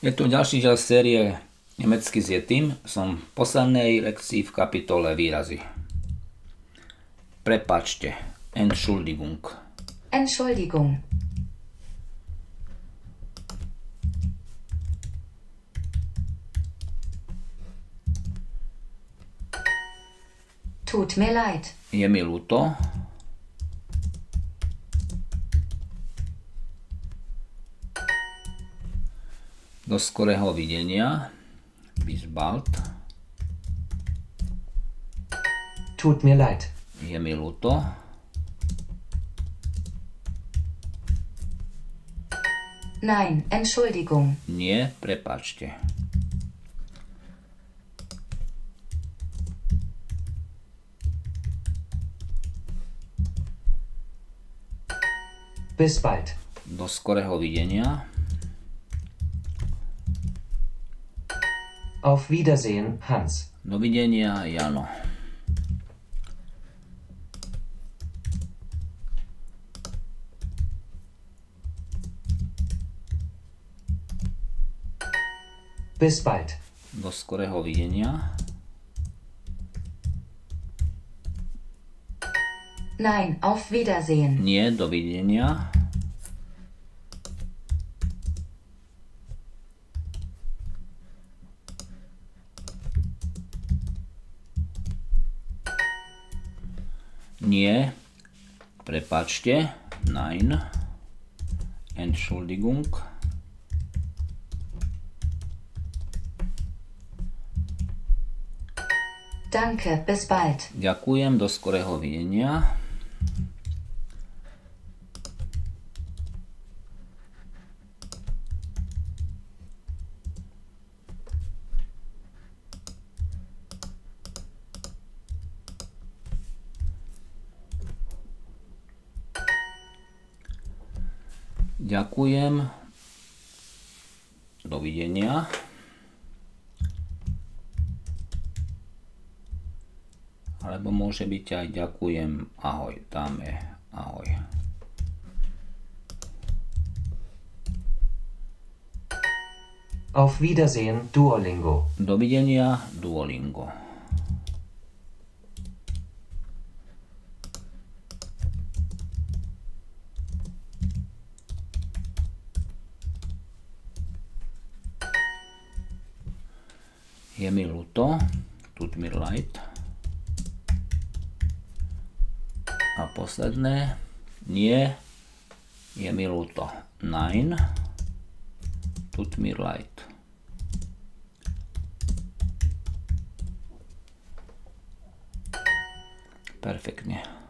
Je tu ďalší diel série Nemecky s Yetim. Som v poslednej lekcii v kapitole výrazy. Prepáčte. Entschuldigung. Entschuldigung. Tut mir leid. Je mi ľúto. Do skorého videnia. Bis bald. Tut mir leid. Je mi ľúto. Nein, Entschuldigung. Nie, prepáčte. Bis bald. Do skorého videnia. Auf Wiedersehen, Hans. Dovidenia, Jano. Bis bald. Do skorého videnia. Nein, auf Wiedersehen. Nie, dovidenia. Nie, prepáčte. Nein. Entschuldigung. Danke, bis bald. Ďakujem, do skorého videnia. Ďakujem. Dovidenia. Alebo môže byť aj ďakujem. Ahoj. Tam je ahoj. Auf Wiedersehen, Duolingo. Dovidenia, Duolingo. Je mi ľúto. Tut mir leid. A posledné. Nie. Je mi ľúto. Nein. Tut mir leid. Perfektne.